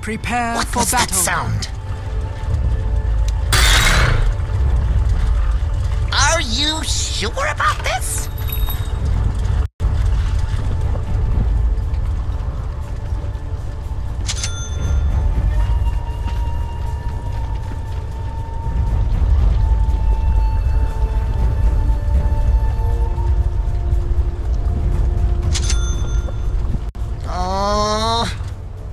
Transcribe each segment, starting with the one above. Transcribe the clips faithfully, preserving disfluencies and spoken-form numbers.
Prepare What for was that battle. sound? Are you sure about this? Oh.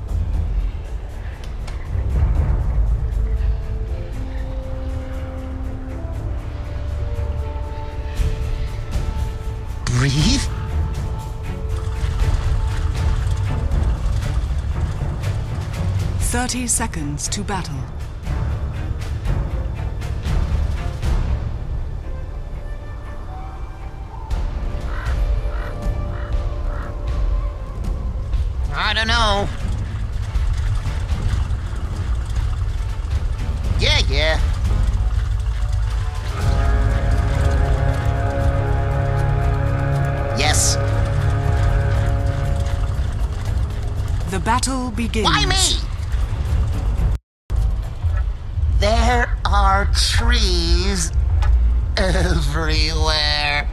Breathe? Thirty seconds to battle. I don't know. Yeah, yeah. Yes. The battle begins. Why me? There are trees everywhere.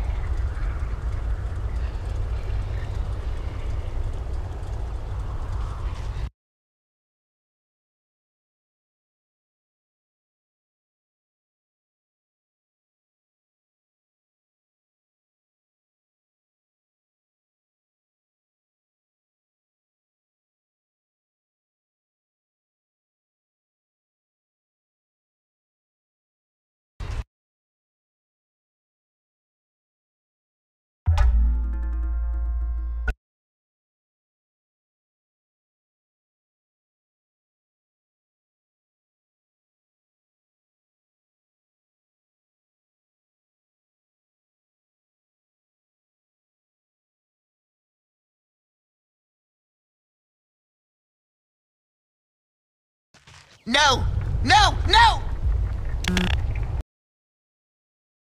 No! No! No!